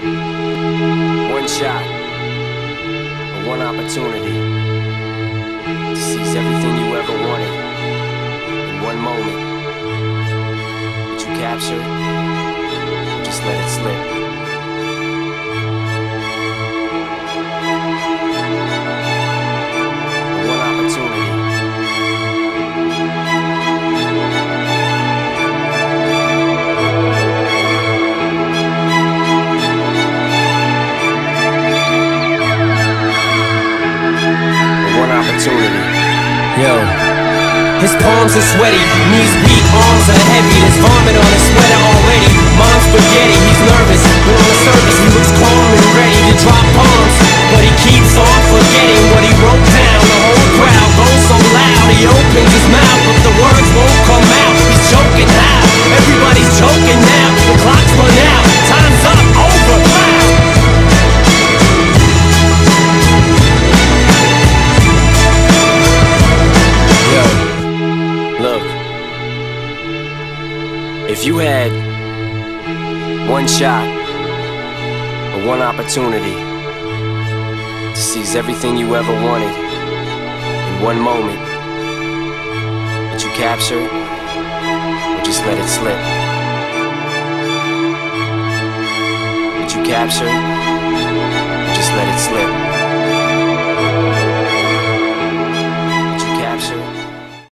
One shot, or one opportunity to seize everything you ever wanted in one moment. Did you capture it? Or just let it slip? One opportunity. One opportunity. Yo. His palms are sweaty, knees weak, arms are heavy. There's vomit on his sweater already. Mom's spaghetti, he's nervous, but on the surface he looks calm and ready to drop bombs. But he keeps on forgetting what he wrote down. The whole crowd goes so loud, he opens his mouth, but the words won't come out. He's choking now, everybody's choking now. The clock's run out, time's up, over, wow. Look, if you had one shot or one opportunity to seize everything you ever wanted in one moment, did you capture it or just let it slip? Did you capture it or just let it slip?